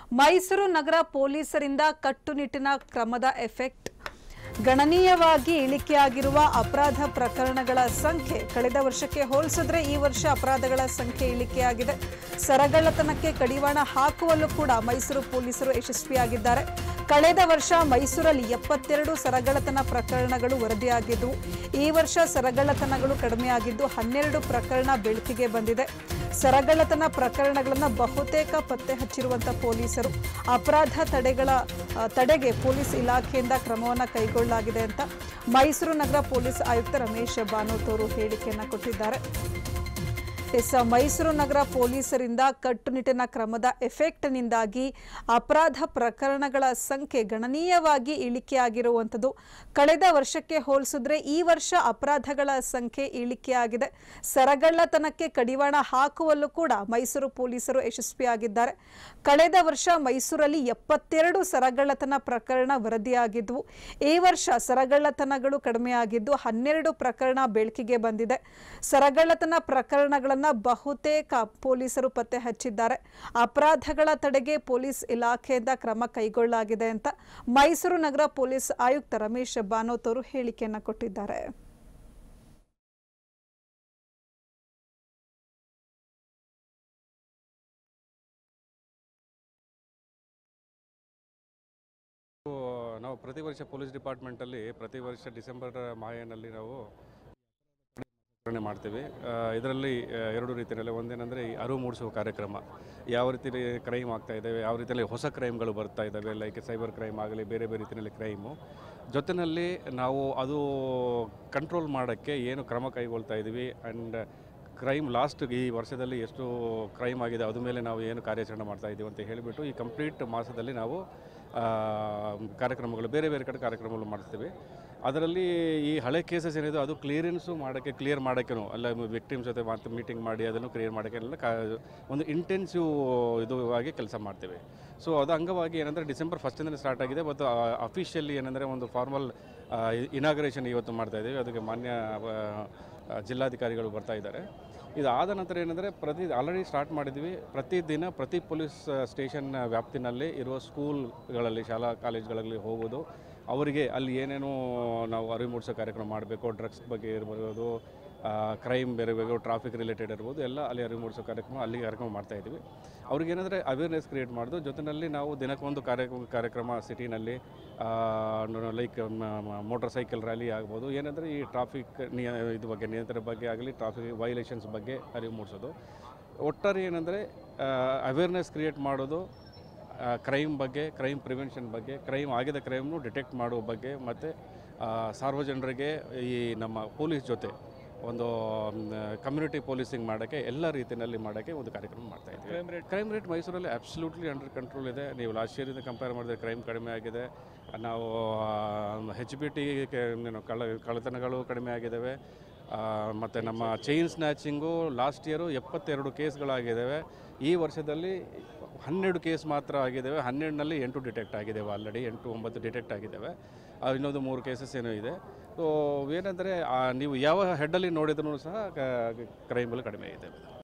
ಮೈಸೂರು ನಗರ ಪೊಲೀಸರಿಂದ ಕಟ್ಟುನಿಟ್ಟಿನ ಕ್ರಮದ ಎಫೆಕ್ಟ್. ಗಣನೀಯವಾಗಿ ಇಳಿಕೆಯಾಗಿರುವ ಅಪರಾಧ ಪ್ರಕರಣಗಳ ಸಂಖ್ಯೆ ಕಳೆದ ವರ್ಷಕ್ಕೆ ಹೋಲಿಸಿದ್ರೆ ಈ ವರ್ಷ ಅಪರಾಧಗಳ ಸಂಖ್ಯೆ ಇಳಿಕೆಯಾಗಿದೆ. ಸರಗಳ್ಳತನಕ್ಕೆ ಕಡಿವಾಣ ಹಾಕುವಲ್ಲೂ ಕೂಡ ಮೈಸೂರು ಪೊಲೀಸರು ಯಶಸ್ವಿಯಾಗಿದ್ದಾರೆ. ಕಳೆದ ವರ್ಷ ಮೈಸೂರಲ್ಲಿ 72 ಸರಗಳ್ಳತನ ಪ್ರಕರಣಗಳು ವರದಿಯಾಗಿದ್ದವು. ಈ ವರ್ಷ ಸರಗಳ್ಳತನಗಳು ಕಡಿಮೆಯಾಗಿದ್ದು 12 ಪ್ರಕರಣ ಬೆಳಕಿಗೆ ಬಂದಿದೆ. ಸರಗಳ್ಳತನ ಪ್ರಕರಣಗಳನ್ನು ಬಹುತೇಕ ಪತ್ತೆ ಹಚ್ಚಿರುವಂತಹ ಪೊಲೀಸರು ಅಪರಾಧ ತಡೆಗೆ ಪೊಲೀಸ್ ಇಲಾಖೆಯಿಂದ ಕ್ರಮವನ್ನು ಕೈಗೊಳ್ಳಲಾಗಿದೆ ಅಂತ ಮೈಸೂರು ನಗರ ಪೊಲೀಸ್ ಆಯುಕ್ತ ರಮೇಶ್ ಬಾನೋತ್ ಅವರು ಹೇಳಿಕೆಯನ್ನು ಕೊಟ್ಟಿದ್ದಾರೆ. ಮೈಸೂರು ನಗರ ಪೊಲೀಸರಿಂದ ಕಟ್ಟುನಿಟ್ಟಿನ ಕ್ರಮದ ಎಫೆಕ್ಟ್ನಿಂದಾಗಿ ಅಪರಾಧ ಪ್ರಕರಣಗಳ ಸಂಖ್ಯೆ ಗಣನೀಯವಾಗಿ ಇಳಿಕೆಯಾಗಿರುವಂಥದ್ದು. ಕಳೆದ ವರ್ಷಕ್ಕೆ ಹೋಲಿಸಿದ್ರೆ ಈ ವರ್ಷ ಅಪರಾಧಗಳ ಸಂಖ್ಯೆ ಇಳಿಕೆಯಾಗಿದೆ. ಸರಗಳ್ಳತನಕ್ಕೆ ಕಡಿವಾಣ ಹಾಕುವಲ್ಲೂ ಕೂಡ ಮೈಸೂರು ಪೊಲೀಸರು ಯಶಸ್ವಿಯಾಗಿದ್ದಾರೆ. ಕಳೆದ ವರ್ಷ ಮೈಸೂರಲ್ಲಿ 72 ಸರಗಳ್ಳತನ ಪ್ರಕರಣ ವರದಿಯಾಗಿದ್ದವು. ಈ ವರ್ಷ ಸರಗಳ್ಳತನಗಳು ಕಡಿಮೆಯಾಗಿದ್ದು 12 ಪ್ರಕರಣ ಬೆಳಕಿಗೆ ಬಂದಿದೆ. ಸರಗಳ್ಳತನ ಪ್ರಕರಣಗಳನ್ನು ಬಹುತೇಕ ಪೊಲೀಸರು ಪತ್ತೆ ಹಚ್ಚಿದ್ದಾರೆ. ಅಪರಾಧಗಳ ತಡೆಗೆ ಪೊಲೀಸ್ ಇಲಾಖೆಯಿಂದ ಕ್ರಮ ಕೈಗೊಳ್ಳಲಾಗಿದೆ ಅಂತ ಮೈಸೂರು ನಗರ ಪೊಲೀಸ್ ಆಯುಕ್ತ ರಮೇಶ್ ಬಾನೋತ್ ಅವರು ಹೇಳಿಕೆಯನ್ನು ಕೊಟ್ಟಿದ್ದಾರೆ. ನಾವು ಪ್ರತಿ ವರ್ಷ ಪೊಲೀಸ್ ಡಿಪಾರ್ಟ್ಮೆಂಟಲ್ಲಿ ಪ್ರತಿ ವರ್ಷ ಡಿಸೆಂಬರ್ ಮಾಹೆಯಲ್ಲಿ ನಾವು ಮಾಡ್ತೀವಿ. ಇದರಲ್ಲಿ ಎರಡು ರೀತಿಯಲ್ಲಿ ಒಂದೇನೆಂದರೆ ಈ ಅರಿವು ಮೂಡಿಸುವ ಕಾರ್ಯಕ್ರಮ, ಯಾವ ರೀತಿಯಲ್ಲಿ ಕ್ರೈಮ್ ಆಗ್ತಾ ಇದ್ದಾವೆ, ಯಾವ ರೀತಿಯಲ್ಲಿ ಹೊಸ ಕ್ರೈಮ್ಗಳು ಬರ್ತಾ ಇದ್ದಾವೆ, ಲೈಕ್ ಸೈಬರ್ ಕ್ರೈಮ್ ಆಗಲಿ ಬೇರೆ ಬೇರೆ ರೀತಿಯಲ್ಲಿ ಕ್ರೈಮು ಜೊತೆಯಲ್ಲಿ ನಾವು ಅದು ಕಂಟ್ರೋಲ್ ಮಾಡೋಕ್ಕೆ ಏನು ಕ್ರಮ ಕೈಗೊಳ್ತಾ ಇದ್ದೀವಿ ಆ್ಯಂಡ್ ಕ್ರೈಮ್ ಲಾಸ್ಟ್ ಈ ವರ್ಷದಲ್ಲಿ ಎಷ್ಟು ಕ್ರೈಮ್ ಆಗಿದೆ ಅದ್ರ ಮೇಲೆ ನಾವು ಏನು ಕಾರ್ಯಾಚರಣೆ ಮಾಡ್ತಾ ಇದ್ದೀವಿ ಅಂತ ಹೇಳಿಬಿಟ್ಟು ಈ ಕಂಪ್ಲೀಟ್ ಮಾಸದಲ್ಲಿ ನಾವು ಕಾರ್ಯಕ್ರಮಗಳು ಬೇರೆ ಬೇರೆ ಕಡೆ ಕಾರ್ಯಕ್ರಮಗಳು ಮಾಡ್ತೀವಿ. ಅದರಲ್ಲಿ ಈ ಹಳೆ ಕೇಸಸ್ ಏನಿದೆ ಅದು ಕ್ಲಿಯರ್ ಮಾಡೋಕ್ಕೂ ಅಲ್ಲ ವಿಕ್ಟಿಮ್ಸ್ ಜೊತೆ ಮಾತು ಮೀಟಿಂಗ್ ಮಾಡಿ ಅದನ್ನು ಕ್ಲಿಯರ್ ಮಾಡೋಕ್ಕೆ ಎಲ್ಲ ಒಂದು ಇಂಟೆನ್ಸಿವ್ ಆಗಿ ಕೆಲಸ ಮಾಡ್ತೀವಿ. ಸೊ ಅದು ಅಂಗವಾಗಿ ಏನಂದರೆ ಡಿಸೆಂಬರ್ 1 ಸ್ಟಾರ್ಟ್ ಆಗಿದೆ. ಮತ್ತು ಅಫಿಷಿಯಲಿ ಏನಂದರೆ ಒಂದು ಫಾರ್ಮಲ್ ಇನಾಗ್ರೇಷನ್ ಇವತ್ತು ಮಾಡ್ತಾಯಿದ್ದೀವಿ. ಅದಕ್ಕೆ ಮಾನ್ಯ ಜಿಲ್ಲಾಧಿಕಾರಿಗಳು ಬರ್ತಾ ಇದ್ದಾರೆ. ಇದಾದ ನಂತರ ಏನಂದರೆ ಆಲ್ರೆಡಿ ಸ್ಟಾರ್ಟ್ ಮಾಡಿದ್ವಿ. ಪ್ರತಿದಿನ ಪ್ರತಿ ಪೊಲೀಸ್ ಸ್ಟೇಷನ್ ವ್ಯಾಪ್ತಿನಲ್ಲಿ ಇರುವ ಸ್ಕೂಲ್ಗಳಲ್ಲಿ ಶಾಲಾ ಕಾಲೇಜುಗಳಲ್ಲಿ ಹೋಗೋದು, ಅವರಿಗೆ ಅಲ್ಲಿ ಏನೇನು ನಾವು ಅರಿವು ಮೂಡಿಸೋ ಕಾರ್ಯಕ್ರಮ ಮಾಡಬೇಕು, ಡ್ರಗ್ಸ್ ಬಗ್ಗೆ ಇರ್ಬೋದು, ಕ್ರೈಮ್ ಬೇರೆ ಬೇರೆ ಟ್ರಾಫಿಕ್ ರಿಲೇಟೆಡ್ ಇರ್ಬೋದು, ಎಲ್ಲ ಅಲ್ಲಿ ಅರಿವು ಮೂಡಿಸೋ ಕಾರ್ಯಕ್ರಮ ಮಾಡ್ತಾಯಿದ್ವಿ. ಅವ್ರಿಗೇನಾದರೆ ಅವೇರ್ನೆಸ್ ಕ್ರಿಯೇಟ್ ಮಾಡೋದು ಜೊತೆಯಲ್ಲಿ ನಾವು ದಿನಕ್ಕೊಂದು ಕಾರ್ಯಕ್ರಮ ಸಿಟಿನಲ್ಲಿ ಲೈಕ್ ಮೋಟರ್ ಸೈಕಲ್ ರ್ಯಾಲಿ ಆಗ್ಬೋದು, ಏನಂದರೆ ಈ ಟ್ರಾಫಿಕ್ ಇದು ಬಗ್ಗೆ ನಿಯಂತ್ರಣ ಬಗ್ಗೆ ಆಗಲಿ ಟ್ರಾಫಿಕ್ ವೈಲೇಷನ್ಸ್ ಬಗ್ಗೆ ಅರಿವು ಮೂಡಿಸೋದು. ಒಟ್ಟಾರೆ ಏನಂದರೆ ಅವೇರ್ನೆಸ್ ಕ್ರಿಯೇಟ್ ಮಾಡೋದು ಕ್ರೈಮ್ ಬಗ್ಗೆ, ಕ್ರೈಮ್ ಪ್ರಿವೆನ್ಷನ್ ಬಗ್ಗೆ, ಕ್ರೈಮ್ ಆಗಿದ ಕ್ರೈಮ್ನು ಡಿಟೆಕ್ಟ್ ಮಾಡುವ ಬಗ್ಗೆ, ಮತ್ತು ಸಾರ್ವಜನಿಕರಿಗೆ ಈ ನಮ್ಮ ಪೊಲೀಸ್ ಜೊತೆ ಒಂದು ಕಮ್ಯುನಿಟಿ ಪೊಲೀಸಿಂಗ್ ಮಾಡೋಕ್ಕೆ ಎಲ್ಲ ರೀತಿಯಲ್ಲಿ ಮಾಡೋಕ್ಕೆ ಒಂದು ಕಾರ್ಯಕ್ರಮ ಮಾಡ್ತಾಯಿದ್ದೀವಿ. ಕ್ರೈಮ್ ರೇಟ್ ಮೈಸೂರಲ್ಲಿ ಅಬ್ಸಲ್ಯೂಟ್ಲಿ ಅಂಡರ್ ಕಂಟ್ರೋಲ್ ಇದೆ. ನೀವು ಲಾಸ್ಟ್ ಇಯರಿಂದ ಕಂಪೇರ್ ಮಾಡಿದ್ರೆ ಕ್ರೈಮ್ ಕಡಿಮೆ ಆಗಿದೆ. ನಾವು HBT ಕಳ್ಳತನಗಳು ಕಡಿಮೆ ಆಗಿದ್ದಾವೆ. ಮತ್ತು ನಮ್ಮ ಚೈನ್ ಸ್ನ್ಯಾಚಿಂಗು ಲಾಸ್ಟ್ ಇಯರು 72 ಕೇಸ್ಗಳಾಗಿದ್ದಾವೆ. ಈ ವರ್ಷದಲ್ಲಿ 12 ಕೇಸ್ ಮಾತ್ರ ಆಗಿದ್ದಾವೆ. 12ನಲ್ಲಿ 8 ಡಿಟೆಕ್ಟ್ ಆಗಿದ್ದಾವೆ. ಆಲ್ರೆಡಿ 8-9 ಡಿಟೆಕ್ಟ್ ಆಗಿದ್ದಾವೆ. ಇನ್ನೊಂದು 3 ಕೇಸಸ್ ಏನೋ ಇದೆ. ಸೊ ಏನಂದರೆ ನೀವು ಯಾವ ಹೆಡ್ಡಲ್ಲಿ ನೋಡಿದ್ರೂ ಸಹ ಕ್ರೈಮ್ಗಳು ಕಡಿಮೆ ಇದೆ.